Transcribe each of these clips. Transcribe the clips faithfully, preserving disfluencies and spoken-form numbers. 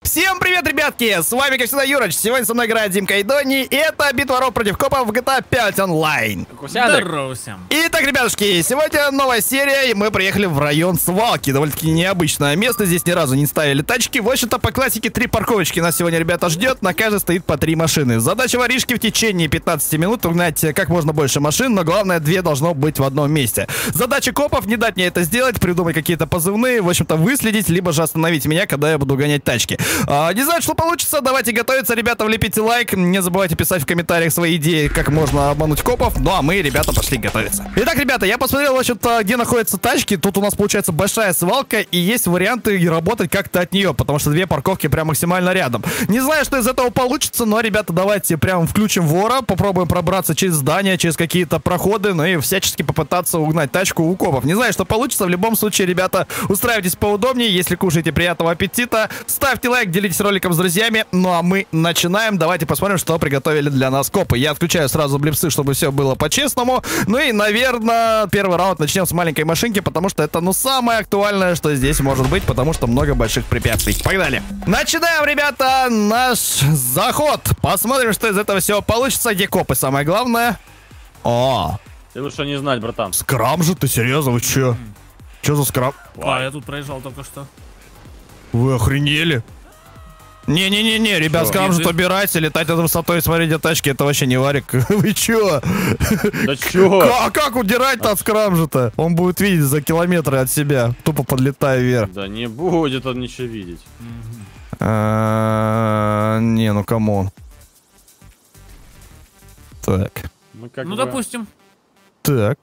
Всем привет, ребятки! С вами, как всегда, Юрач. Сегодня со мной играет Димка и Донни. И это битва воров против копов в джи ти эй пять онлайн. Здорово всем. Итак, ребятушки, сегодня новая серия, и мы приехали в район свалки. Довольно-таки необычное место, здесь ни разу не ставили тачки. В общем-то, по классике, три парковочки нас сегодня, ребята, ждет. На каждой стоит по три машины. Задача воришки в течение пятнадцати минут угнать как можно больше машин, но главное, две должно быть в одном месте. Задача копов — не дать мне это сделать, придумать какие-то позывные, в общем-то, выследить, либо же остановить меня, когда я буду гонять тачки. А, не знаю, что получится, давайте готовиться, ребята, влепите лайк, не забывайте писать в комментариях свои идеи, как можно обмануть копов, ну а мы, ребята, пошли готовиться. Итак, ребята, я посмотрел, в общем-то, где находятся тачки, тут у нас получается большая свалка, и есть варианты работать как-то от нее, потому что две парковки прям максимально рядом. Не знаю, что из этого получится, но, ребята, давайте прям включим вора, попробуем пробраться через здание, через какие-то проходы, ну и всячески попытаться угнать тачку у копов. Не знаю, что получится, в любом случае, ребята, устраивайтесь поудобнее, если кушаете, приятного аппетита, ставьте лайк, делитесь роликом с друзьями, ну а мы начинаем. Давайте посмотрим, что приготовили для нас копы. Я отключаю сразу блипсы, чтобы все было по-честному. Ну и, наверное, первый раунд начнем с маленькой машинки, потому что это, ну, самое актуальное, что здесь может быть, потому что много больших препятствий. Погнали! Начинаем, ребята, наш заход. Посмотрим, что из этого всего получится. Где копы, самое главное. О! Ты лучше не знать, братан. Скрам же, ты серьезно? Вы че? Че за скрам? А, я тут проезжал только что. Вы охренели? Не-не-не-не, ребят, скрам же убирайте, летать над высотой и смотреть где тачки, это вообще не варик. Вы чё? Да чё? А как удирать-то от скрам же-то? Он будет видеть за километры от себя, тупо подлетая вверх. Да не будет он ничего видеть. Не, ну камон. Так. Ну, допустим. Так.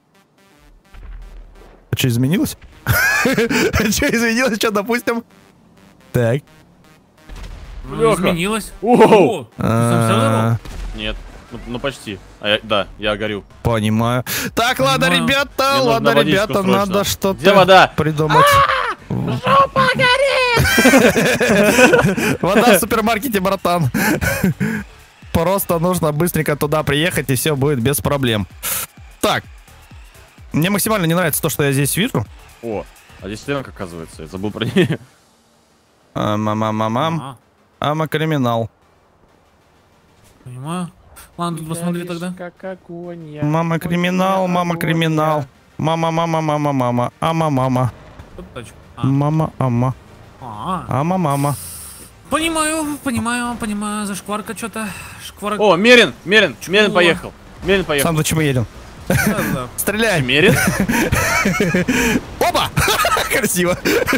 А что изменилось? А что изменилось? Что, допустим? Так. Ну, изменилось. Оу! Нет, ну, ну почти. А я, да, я горю. Понимаю. Так, ладно, Понимаю. ребята, Мне ладно, нужно ребята, водичку срочно. надо что-то Где вода? придумать. Жопа горит! Вода в супермаркете, братан. Просто нужно быстренько туда приехать, и все будет без проблем. Так. Мне максимально не нравится то, что я здесь вижу. О, а здесь стрелка, оказывается, я забыл про нее. Мама-мама-мам. Ама криминал. Понимаю. Ладно, тут посмотри тогда. Мама криминал, мама криминал. Мама, мама, мама, мама. Ама, мама. Тут точка. А. Мама, ама. А. Ама, мама. Понимаю, понимаю, понимаю. Зашкварка что-то. Шкварка. О, Мерин, Мерин, Чего? Мерин поехал. Мерин поехал. Сам зачем мы едем? Да-да. Стреляй. Мерин? Опа! Красиво.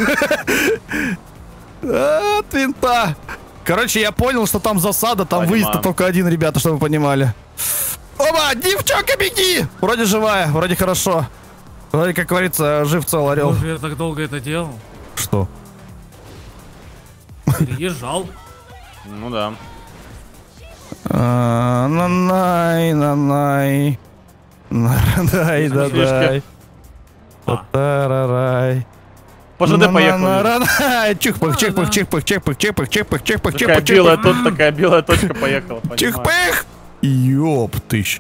От винта. Короче, я понял, что там засада, там выезд только один, ребята, чтобы вы понимали. Опа, девчонка, беги! Вроде живая, вроде хорошо. Вроде, как говорится, жив цел орел. Боже, я так долго это делал. Что? Переезжал. Ну да. А, Нанай, нанай. Надай, дадай. Тарарай. По ЖД поехал. Чихпых, чихпых, чихпых, чихпых, чихпых, чихпых, чихпых, Такая чихпых, белая, чихпых. тут такая белая точка поехала. Чихпых! Ёптыщ.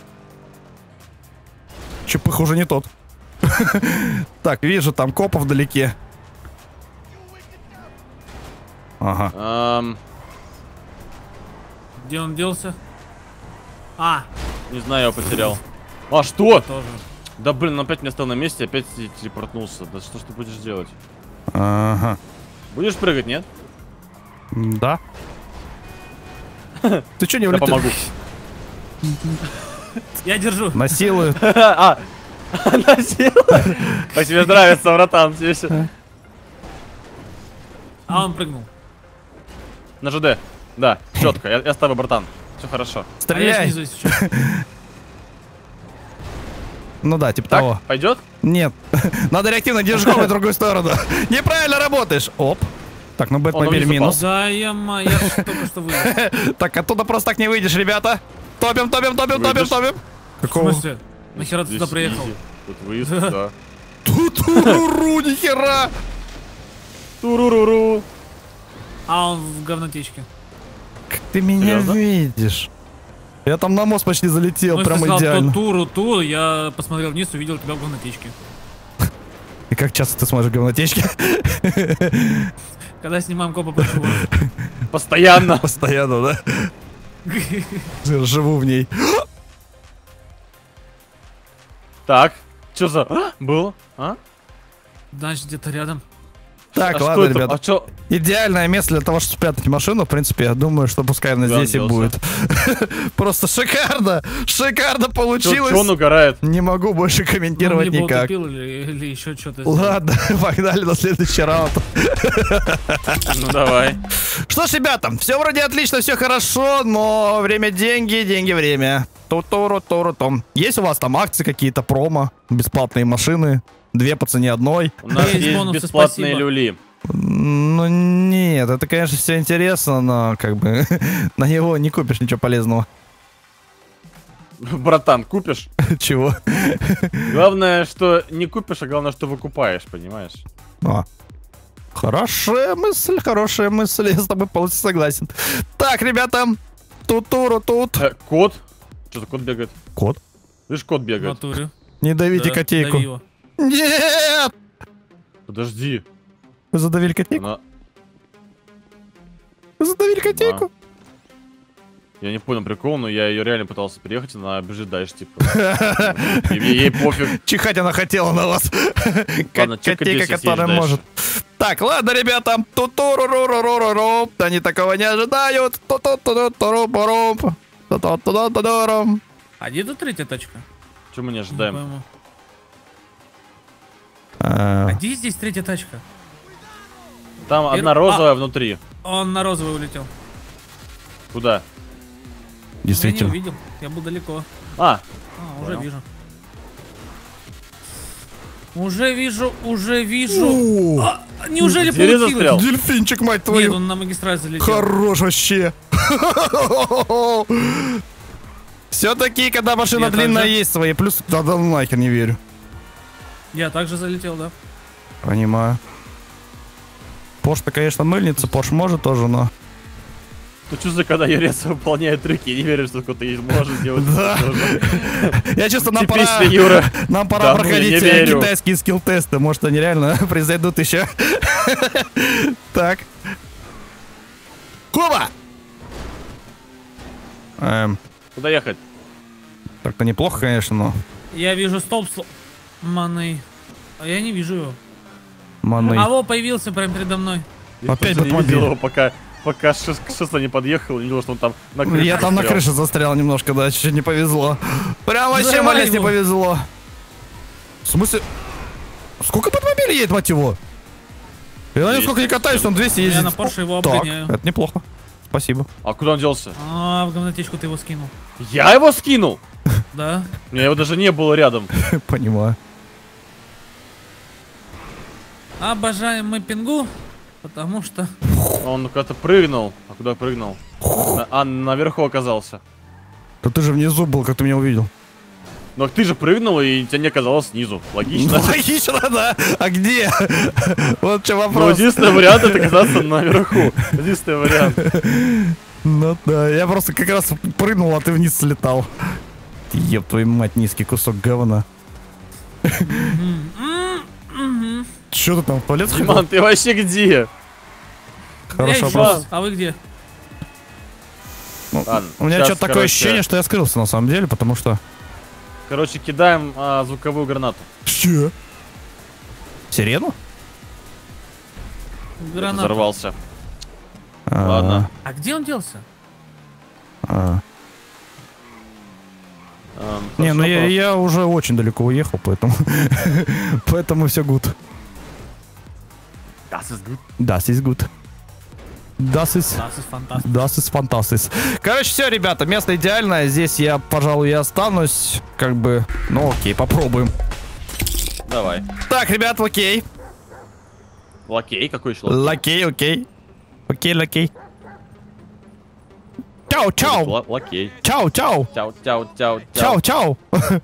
Чихпых уже не тот. Так, вижу, там копов вдалеке. Ага. Эм, Где он делся? А, не знаю, я потерял. А что? тоже. Да блин, опять меня стал на месте, опять телепортнулся. Да что ж ты будешь делать? Ага. Будешь прыгать, нет? Да. Ты что не Я улетел? помогу. Я держу. Насилуют. А, насилует. А тебе нравится, братан, тебе все. А он прыгнул. На ЖД. Да, четко. Я, я с тобой, братан. Все хорошо. А я Стреляй. снизу, если что. Ну да, типа Так, того. пойдет? Нет. Надо реактивно держать в другую сторону. Неправильно работаешь. Оп. Так, ну Бэтмобиль Он вниз минус. Да, я, ма- я ж только что вылез. Так, оттуда просто так не выйдешь, ребята. Топим, топим, топим, топим, Выйдешь? топим. В Какого? смысле? Нахера ты Здесь туда приехал? изи. Тут выезд, да. Ту-ту-ру, нихера. Туруруру. А он в говнотечке. Как ты меня Серьезно? видишь? Я там на мост почти залетел, Ну, прям если сказал, идеально. то туру, ту, я посмотрел вниз, увидел тебя в говнотечке. И как часто ты смотришь говнотечки? Когда снимаем копа под живот. Постоянно. Постоянно, да? Живу в ней. Так, что за... А, было? А? Значит, где-то рядом. Так, А ладно, что это? ребят. А чё? Идеальное место для того, чтобы спрятать машину. В принципе, я думаю, что пускай она здесь и будет. Просто шикарно! Шикарно Чё, получилось! чё он угорает? Не могу больше комментировать Ну, либо никак. утопил, или, или еще что-то. Ладно, погнали на следующий раунд. Ну давай. Что ж, ребята, все вроде отлично, все хорошо, но время деньги, деньги время. Ту-туру-туру-том. Есть у вас там акции какие-то, промо, бесплатные машины, две по цене одной? У нас Есть есть бонусы, бесплатные спасибо. люли. Ну нет, это, конечно, все интересно, но как бы на него не купишь ничего полезного. Братан, купишь? Чего? Главное, что не купишь, а главное, что выкупаешь, понимаешь? А. Хорошая мысль, хорошая мысль, я с тобой полностью согласен. Так, ребята, тут-туру тут. Э, кот? Что-то кот бегает. Кот? Видишь, кот В бегает. натуре. Не давите Да, котейку. дави его. Нет! Подожди. Вы задавили котейку? Она... Вы задавили котейку? Я не понял прикол, но я ее реально пытался приехать, она бежит дальше, типа. И мне- ей пофиг. Чихать она хотела на вас. Ладно, чекай Котейка, здесь, которая едешь может. Так, ладно, ребята. Ту-туру-ру-ру-ру-ру-ру. Они такого не ожидают. Ту-ту-ту-ту-ру-ру-ру. Ту-ту-ту-ту-ру. А А где тут третья тачка? Чего мы не Не ожидаем? пойму. А, А где здесь третья тачка? Там Пер- одна розовая внутри. Он на розовый улетел. Куда? Я не Действительно. увидел. Я был далеко. А, А, уже Понял. вижу. Уже вижу, уже вижу. О, А, неужели В двери получилось? застрял? Дельфинчик, мать Нет, твою. он на магистраль залетел. Хорош вообще. Все-таки, когда машина Я длинная, также. есть свои плюсы. Да, да нахер не верю. Я также залетел, да. Понимаю. Пош-то, конечно, мыльница, Пош может тоже, но... ну что за когда Юрец выполняет трюки, я не верю, что кто-то есть может сделать. Да. это тоже. Я чувствую, нам пора, Типичный Юра. нам пора Да ну, я проходить не э, верю. китайские скилл-тесты. Может, они реально произойдут еще. Так. Куба! Эм, Куда ехать? так-то неплохо, конечно, но... Я вижу столб сломанный. А я не вижу его. Маны. А во, появился прямо передо мной. Я Опять просто не Батмобиль. видел его, пока, пока шест, шеста не подъехал, не видел, что он там на крыше. Я там на застрял. крыше застрял немножко, да, чуть-чуть не повезло. Прям вообще Взрывай малец не его. повезло. В смысле? Сколько Батмобилей едет, мать его? Я на нем двести. сколько не катаюсь, он двести ездит. Я на Порше его Так, обгоняю. это неплохо. Спасибо. А куда он делся? А, в говнотечку ты его скинул. Я его скинул? Да? У меня его даже не было рядом. Понимаю. Обожаем мы пингу, потому что... Он куда-то прыгнул. А куда прыгнул? На- а, наверху оказался. Да ты же внизу был, как ты меня увидел. Но ты же прыгнул, и тебя не оказалось снизу. Логично. Ну, логично, да. А где? Вот что Ну, вопрос. единственный вариант это оказаться наверху. Единственный вариант. Ну да, я просто как раз прыгнул, а ты вниз слетал. Еб твою мать, низкий кусок говна. Че ты там, в туалет сходил? Диман, ты вообще где? Хороший Я вопрос. ищу. А вы где? Ну, Ладно, у меня сейчас, что-то такое короче. ощущение, что я скрылся на самом деле, потому что... Короче, кидаем а, звуковую гранату. Че? Сирену? Граната. Взорвался. А, Ладно. А где он делся? а. Эм, Не, ну хорошо, я, я уже очень далеко уехал, поэтому... поэтому все good. Das ist gut. Das ist good. Das ist... Das ist fantastisch. Das ist fantastisch. Короче, все, ребята, место идеальное. Здесь я, пожалуй, и останусь. Как бы... Ну окей, попробуем. Давай. Так, ребят, окей. Лакей, какой еще лакей? Лакей, окей. Окей, лакей. Чау, чау. Ла- Лакей. Чау, чау. Чау, чау, чау, Чау, чау.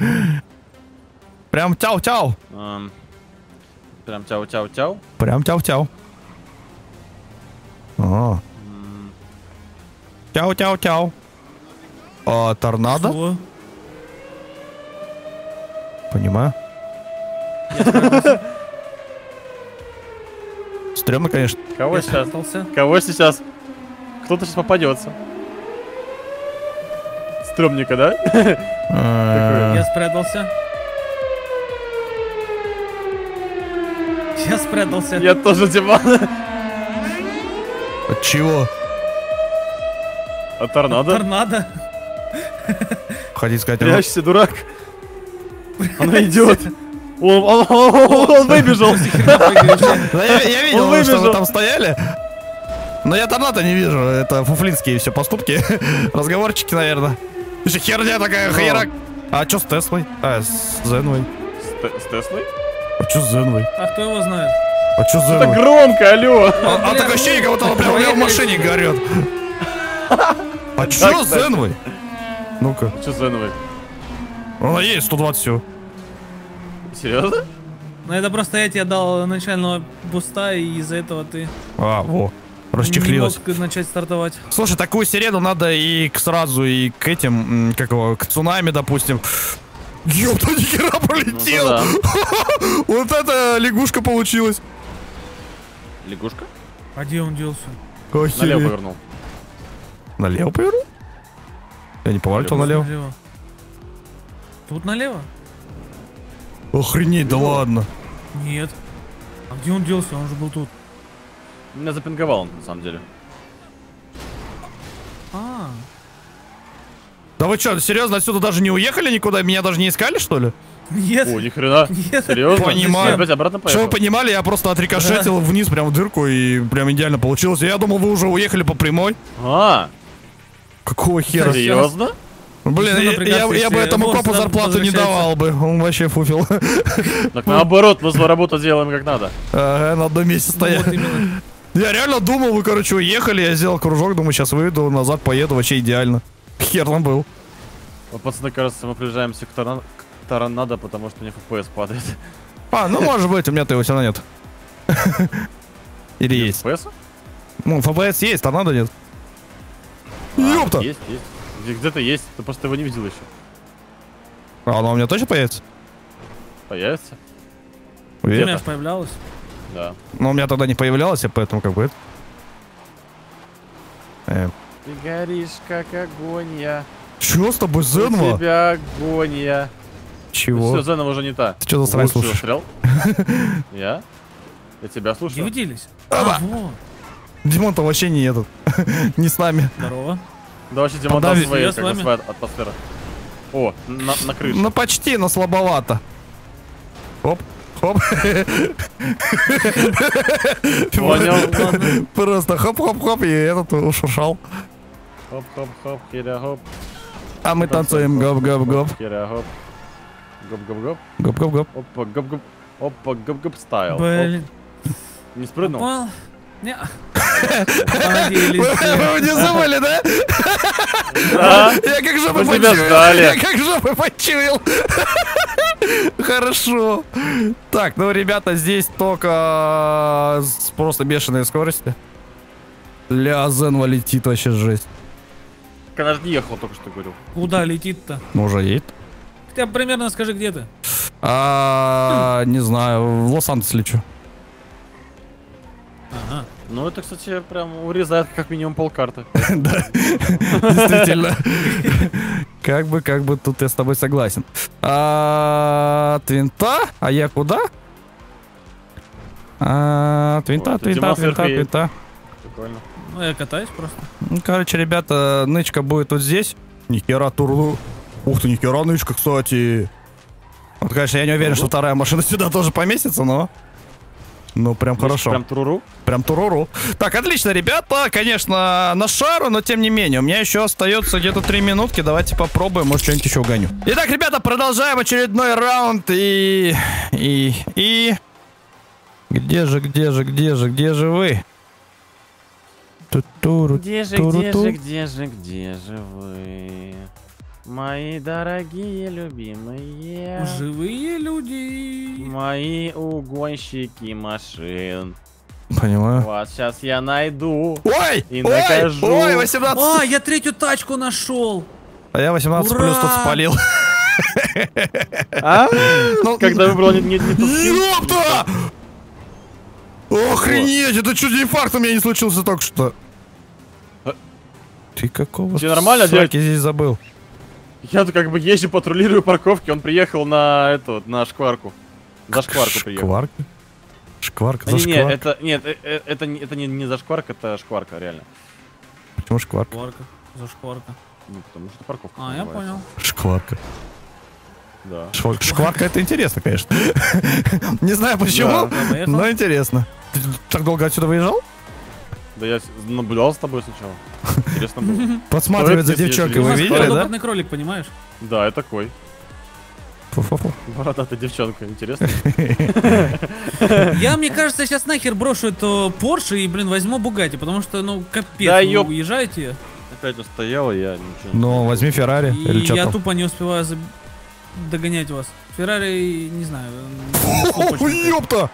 Прям чау-чау. Эм, Прям чау, чау, чау. Прям чау-чау. О. М, Чау-чау-чау. А, торнадо? Что? Понимаю. Стрёмно, конечно. Кого Я сейчас? спрятался. Кого сейчас? Кто-то сейчас попадется. Стрёмненько, да? А, Я спрятался. Я спрятался. Я тоже, Диман. От чего? От торнадо. Торнадо. Хотите сказать, ну, Прячься, дурак. Она идет. Он, он- он- он выбежал. да я, я видел, Он что вы выбежал. там стояли. Но я торнадо не вижу. Это фуфлинские все поступки. Разговорчики, наверное. Еще херня такая, Ну. херак. А что с Теслой? А, с Зеновой. С, Те- с Теслой? А что с Зеновой? А кто его знает? А что с Это Зеновой? громко, алло. А, а бля, такое ощущение, ну, как будто он прям у меня в машине горет. А что с кстати. Зеновой? Ну-ка. Что с Зеновой? Она есть сто двадцать всего. Серьезно? Ну это просто я тебе дал начального буста, и из-за этого ты А, во. не Расчехлилась. мог начать стартовать. Слушай, такую сирену надо и к сразу, и к этим, м, как его, к цунами, допустим. Ёпта, ни хера пролетел! Ну, да. Вот это лягушка получилась. Лягушка? А где он делся? Налево Охереть. повернул. Налево повернул? Я не поворачивал налево. Налево. Тут налево? Охренеть, да ладно. Нет. А где он делся? Он же был тут. Меня запинговал он, на самом деле. А, Да вы что, серьезно, отсюда даже не уехали никуда? Меня даже не искали, что ли? нет. О, ни хрена. Нет. Серьезно? Понимаю. Я опять обратно Что вы поехал. понимали, я просто отрикошетил вниз прям в дырку и прям идеально получилось. Я думал, вы уже уехали по прямой. А, Какого хера? серьезно? Блин, Нужно я, напрягаться, я- я бы если этому босс копу сразу зарплату не возвращается. давал бы. Он вообще фуфел. Так наоборот, мы свою работу делаем как надо. Ага, на одном месте Ну, вот стоять. именно. Я реально думал, вы, короче, уехали, я сделал кружок, думаю, сейчас выйду, назад поеду, вообще идеально. Хер там был. Вот, пацаны, кажется, мы приезжаемся к, торна... к торнадо, потому что у меня эф пи эс падает. А, ну может быть, у меня-то его все равно нет. Или есть. эф пи эс? Ну, эф пи эс есть, торнадо нет. А, Ёпта! Есть, есть. Где- Где-то есть, ты просто его не видел еще. А оно у меня точно появится? Появится? У Уверен? меня ж появлялось. Да. Но у меня тогда не появлялось, и поэтому как бы это... Э, Ты горишь, как огонь я. Чё с тобой, У Зенова? тебя огонь я. Чего? Все, Зенова уже не та. Ты чё за срань Вот чего, слушаешь? стрелял? Я? Я тебя Где слушаю. вы делись? Оба! А, вот. Димон-то вообще не этот. Не с нами. Здорово. Да вообще, Димон, там Подави- свои, Я с как бы, вами. своя атмосфера. О, на, на крыше. Ну почти, но слабовато. Хоп, хоп. Понял. Просто хоп-хоп-хоп, и этот ушуршал. Хоп-хоп-хоп, хиря-хоп. А мы танцуем гоп-гоп-гоп. Хиря-хоп. Гоп-гоп-гоп. Гоп-гоп-гоп. Опа, гоп-гоп. Опа, гоп-гоп стайл. Оп. Блин. Не спрыгнул? Попал? Не. Понадеялись. Вы не забыли, да? Да. Я как жопы Мы тебя почуял. ждали. Я как жопы почуял. Хорошо. Так, ну, ребята, здесь только с просто бешеной скорости. Ля, Зенва летит вообще жесть. Когда же не ехал, только что говорил. Куда летит-то? Ну, уже едет. Хотя бы примерно скажи, где ты. А, не знаю, в Лос-Анджелес лечу. Ага. Ну, это, кстати, прям урезает как минимум полкарты. Да, действительно. Как бы, как бы тут я с тобой согласен. А, от винта? А я куда? А, от винта, Вот, от винта, Дима от винта, от сверху едет. винта. Прикольно. Ну, я катаюсь просто. Ну, короче, ребята, нычка будет вот здесь. Нихера туру. Ух ты, нихера нычка, кстати. Вот, конечно, я не уверен, что вторая машина сюда тоже поместится, но... Ну, прям хорошо. Прям туруру. Прям туруру. Так, отлично, ребята. Конечно, на шару, но тем не менее. У меня еще остается где-то три минутки. Давайте попробуем, может, что-нибудь еще угоню. Итак, ребята, продолжаем очередной раунд. И... И... И... Где же, где же, где же, где же вы? Ту-туру, Где же, туру-ту. где же, где же, где же вы? Мои дорогие любимые. Живые люди. Мои угонщики машин. Понимаю. Вот, сейчас я найду. Ой! И ой! накажу. Ой, восемнадцать! А, я третью тачку нашел. А я восемнадцать плюс тут Ура! спалил. А? Ну, Когда выбрал не, не, не тот скин? ёпта! Охренеть, это чуть инфаркт у меня не случился только что. А... Ты какого Тебе нормально, сраки дядь? здесь забыл? Я тут как бы езжу, патрулирую парковки, он приехал на эту, на шкварку. За шкварку приехал. Шкварка? Шкварка, А за не, не, шкварка? это, нет, э, э, это, не- это не, не за шкварка, это шкварка, реально. Почему шкварка? Шкварка. За шкварка. Ну, потому что парковка. А, я называется. понял. Шкварка. Да. Шкварка, шкварка это интересно, конечно. Не знаю почему, Да. Я поехал. но интересно. Ты так долго отсюда выезжал? Да я с- наблюдал с тобой сначала. Интересно было. Подсматривать за Стоит, если девчонкой, ездили. вы У нас видели, да? Подопытный кролик, понимаешь? Да, я такой. Фу-фу-фу. Бородатая девчонка, интересно. Я, мне кажется, сейчас нахер брошу эту Порше и, блин, возьму Бугатти, потому что, ну, капец, Да вы ёп. уезжаете, Опять устояла, я ничего не Ну, знаю. возьми Феррари или и что я там. тупо не успеваю заб- догонять вас. Феррари, не знаю. Ой, ёпта!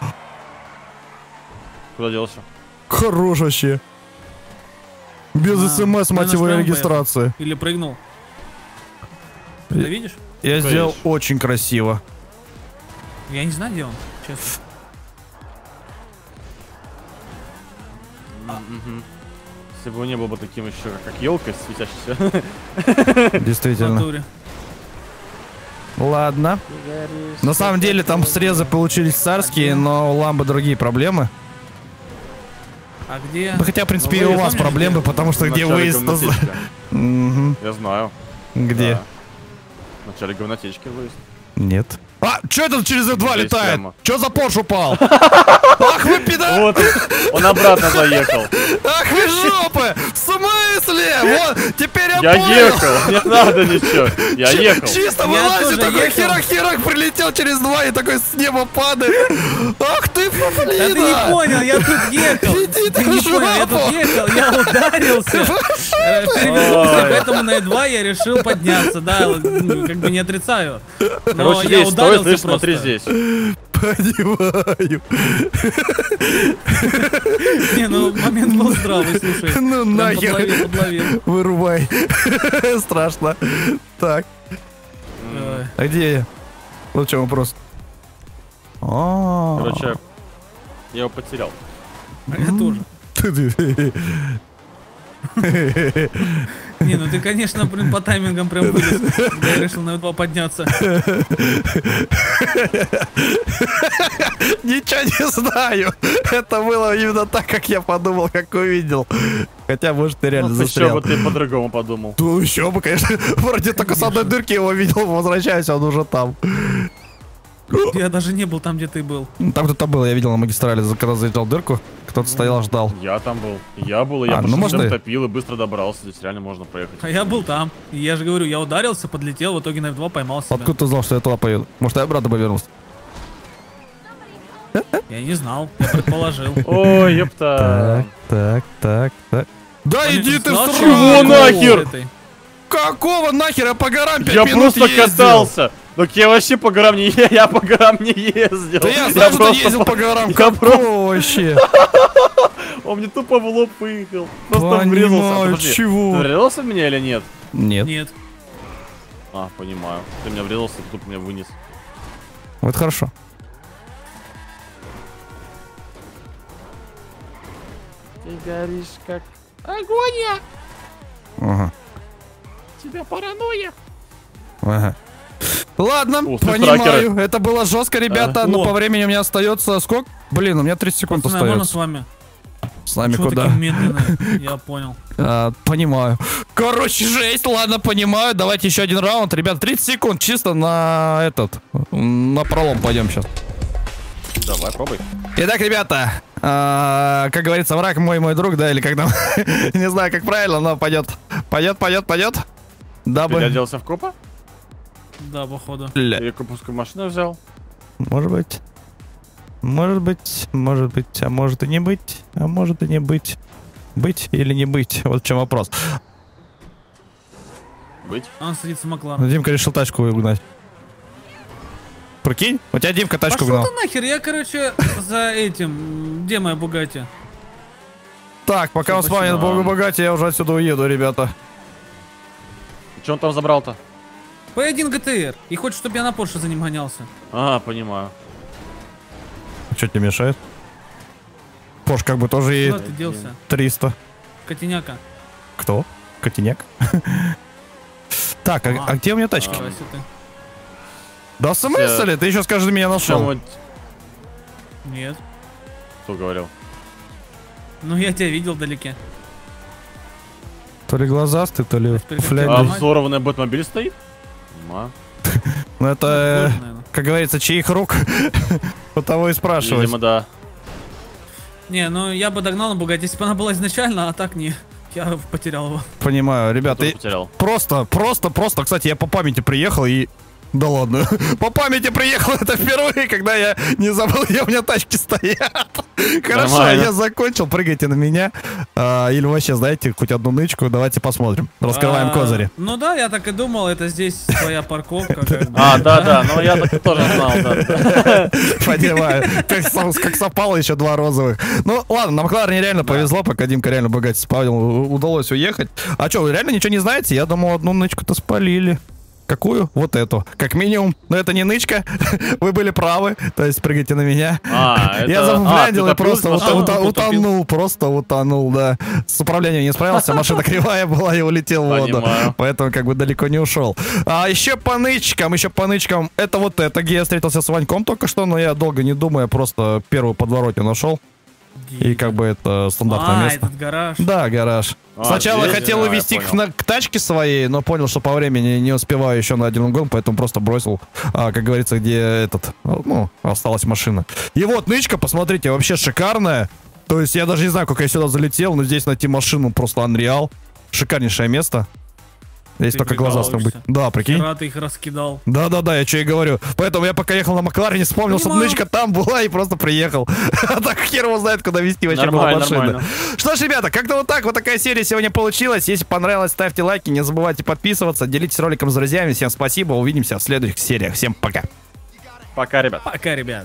Куда делся? Хорош вообще. Без А, смс, ты мать на его, шпион регистрации. Или прыгнул. Ты Я- видишь? Я Конечно. сделал очень красиво. Я не знаю, где он, честно. Мгм. Если бы он не был бы таким еще, как елка светящейся. В Действительно. натуре. Ладно. На самом деле там срезы получились царские, но у Ламбы другие проблемы. А где? Ну, хотя, в принципе, и Ну, у вы вас помните, проблемы, потому что где выезд... Мгм. Я знаю. Где? Да. В начале говнотечки выезд. Нет. А, чё это через эф два Здесь летает? прямо. Чё за Порш упал? Ах вы пидор! Вот, он обратно заехал. Ах вы жопы! В смысле? Вот, теперь я Я понял! ехал, не надо ничего. Я Чи- ехал. Чисто Я вылазит, тоже такой ехал. херак-херак прилетел через два и такой с неба падает. Ах ты, Да ты не пафлина! понял, я тут ехал. Иди Ты ты не в понял, я жопу. тут ехал, я ударился. Э, Перевернулся, Ой. поэтому на эф два я решил подняться, да, вот, ну, как бы не отрицаю. Но Короче, я здесь стой, ударился слышь, просто. смотри здесь. Понимаю. Не, ну момент был здравый, слушай. Ну Прям нахер. подловил, подловил. Вырубай. Страшно. Так, Ой. а где я? Вот в чем вопрос. А. Короче, я его потерял. Я тоже. Не, ну ты, конечно, блин, по таймингам прям вылез, когда я решил на эф два подняться. Ничего не знаю. Это было именно так, как я подумал, как увидел. Хотя, может, ты реально Ну, еще застрял. бы ты по-другому подумал. Ну, еще бы, конечно. Вроде только с одной дырки его видел, возвращаюсь, он уже там. Я даже не был там, где ты был. Ну, там кто-то был, я видел на магистрали, за- когда заезжал в дырку, кто-то стоял, ждал. Я там был. Я был, и я А, ну, пошел, можно и- топил и быстро добрался. Здесь реально можно проехать. А я был там. И я же говорю, я ударился, подлетел, в итоге на эф два поймал себя. Откуда ты знал, что я туда поеду? Может, я обратно бы вернулся? Я не знал, я предположил. Ой, ёпта. Так, так, так. Да Он иди не ты в знал, сраку! что Чего он нахер? с этой. Какого нахера по горам пять Я минут просто ездил? катался. Так я вообще по горам не е- я по горам не ездил. Да я знаю, что ты просто ездил по горам. я Какого вообще? Он мне тупо в лоб выехал. Просто врезался. Понимаю, Подожди, чего? Ты врезался в меня или нет? Нет. Нет. А, понимаю. Ты меня врезался, ты тупо меня вынес. Вот хорошо. Ты горишь как огонь. Ага. Тебя паранойя. Ага. Ладно, О, слышь, понимаю. тракеры. Это было жестко, ребята, А. но О. по времени у меня остается сколько? Блин, у меня тридцать секунд Пацаны, а можно с остается. вами? С нами Чего куда? такие медленные? Я понял. А, понимаю. Короче, жесть, ладно, понимаю. Давайте еще один раунд. Ребят, тридцать секунд чисто на этот, на пролом пойдем сейчас. Давай, пробуй. Итак, ребята, а, как говорится, враг мой, мой друг, да, или как там, не знаю, как правильно, но пойдет, пойдет, пойдет, пойдет. Дабы... Переоделся в копа? Да, походу. Ля. Или коповскую машину взял? Может быть. Может быть, может быть, а может и не быть, а может и не быть. Быть или не быть, вот в чем вопрос. Быть. А он садится в Макларен. Димка решил тачку угнать. Прикинь, у тебя Димка тачку Пошел угнал. ты нахер, я, короче, за этим, где моя Бугатти? Так, пока он Всё, спавнит спасибо. Богу богатей, я уже отсюда уеду, ребята. Че он там забрал-то? пэ один джи ти ар. И хочет, чтобы я на Порше за ним гонялся. А, понимаю. Что тебе мешает? Пош, как бы тоже и Куда ты делся? триста. Котеняка. Кто? Котеняк? Так, а, А. а где у меня тачки? Давай, если ты. Да в смысле? Ты еще скажи, меня нашел. Вот, Нет. кто говорил? Ну, я тебя видел вдалеке. То ли глазастый, то ли Теперь фляги. как А Нормально. взорванный Бэтмобиль стоит? Ма. Ну это, Тоже, наверное. как говорится, чьих рук, у того и спрашивать. Видимо, да. Не, ну я бы догнал на Бугатти, если бы она была изначально, а так не. Я потерял его. Понимаю, Я ребята, тоже и потерял. просто, просто, просто, кстати, я по памяти приехал и... Да ладно, по памяти приехал это впервые, когда я не забыл, где у меня тачки стоят. Хорошо, Нормально. я закончил, прыгайте на меня. А, или вообще, знаете, хоть одну нычку, давайте посмотрим. Раскрываем А, козыри. Ну да, я так и думал, это здесь твоя парковка. как бы. А, да, да, ну я так тоже знал, да. Понимаю. Как, со- как совпало еще два розовых. Ну, ладно, на Макларене реально повезло, пока Димка реально богатый спавнил, у- удалось уехать. А что, вы реально ничего не знаете? Я думал, одну нычку-то спалили. Какую? Вот эту. Как минимум. Но это не нычка. Вы были правы. То есть прыгайте на меня. А, это... Я а, зафуфляндил ты и просто допрыгнул, ута- а, ута- утопил. утонул. Просто утонул, да. С управлением не справился, машина кривая была и улетел в воду. Понимаю. Поэтому как бы далеко не ушел. А еще по нычкам, еще по нычкам. Это вот это, где я встретился с Ваньком только что, но я долго не думая, просто первую подворотню нашел. И как бы это стандартное А, место. этот гараж. Да, гараж. А, Сначала здесь? хотел А, я увезти к, понял. на- к тачке своей, но понял, что по времени не успеваю еще на один угон, поэтому просто бросил, а, как говорится, где этот, ну, осталась машина. И вот нычка, посмотрите, вообще шикарная. То есть я даже не знаю, как я сюда залетел, но здесь найти машину просто unreal. Шикарнейшее место. Здесь Ты только глазастым быть. прикалываешься? Да, прикинь. Хера ты их раскидал. Да-да-да, я что и говорю. Поэтому я пока ехал на Макларене, вспомнил, что Понимаю. нычка там была и просто приехал. А так хер его знает, куда везти вообще была Нормально, машина. нормально. Что ж, ребята, как-то вот так, вот такая серия сегодня получилась. Если понравилось, ставьте лайки, не забывайте подписываться, делитесь роликом с друзьями. Всем спасибо, увидимся в следующих сериях. Всем пока. Пока, ребят. Пока, ребят.